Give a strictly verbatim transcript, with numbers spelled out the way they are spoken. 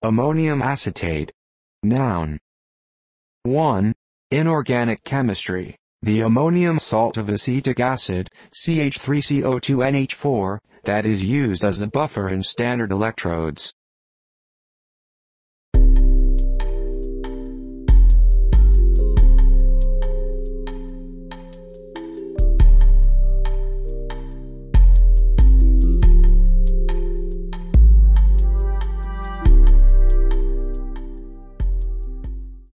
Ammonium acetate. Noun. one. Inorganic chemistry. The ammonium salt of acetic acid, C H three C O two N H four, that is used as a buffer in standard electrodes.